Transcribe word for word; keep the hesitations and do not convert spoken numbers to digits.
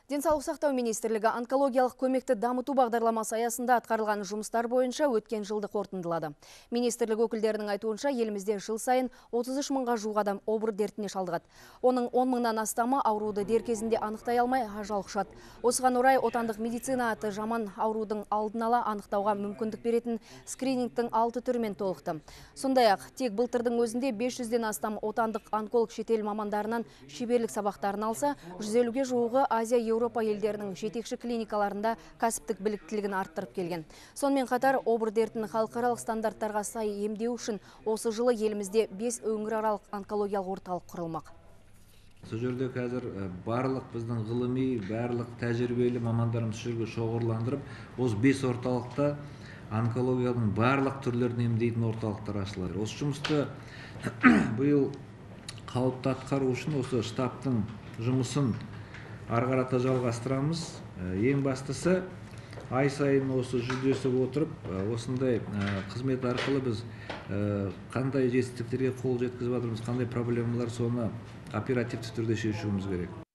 Денсаулық сақтау министрлігі онкологиялық көмекті дамыту бағдарламасы аясында атқарылған жұмыстар бойынша өткен жылды қорытындылады. Министрлік өкілдерінің айтуынша елімізде жыл сайын отыз үш мыңға жуық адам обыр дертіне шалдығады. Оның он мыңнан астамы ауруды дер кезінде анықтай алмай ажал құшады. Осыған орай отандық медицина аты жаман аурудың алдын ала анықтауға мүмкіндік беретін скринингтің алты түрімен толықты. Сондай-ақ тек былтырдың өзінде бес жүзден астам отандық онколог шетел мамандарынан шеберлік сабақтарын алса, жүз елуге жуығы Азия Еуропа елдерінің жетекші клиникаларында кәсіптік біліктілігін арттырып келген. Сонымен қатар обыр дертін халықаралық стандарттарға сай емдеу үшін осы жылы елімізде бес өңіраралық онкологиялық орталық құрылмақ. Сол жерде қазір барлық біздің ғылыми, барлық тәжірибелі мамандарымыз жерге шоғырландырып, осы бес орталықта онкологияның барлық түрлерін емдейтін орталықтар ашылады. Осы жұмысты биыл қауіпті атқару үшін осы штабтың жұмысын ары қарата жалғастырамыз. Ең бастысы ай сайын осы жүздесіп отырып, осындай қызмет арқылы біз қандай жетістіктерге қол жеткізіп жатырмыз, қандай проблемалар, соны оперативті түрде шешуіміз керек.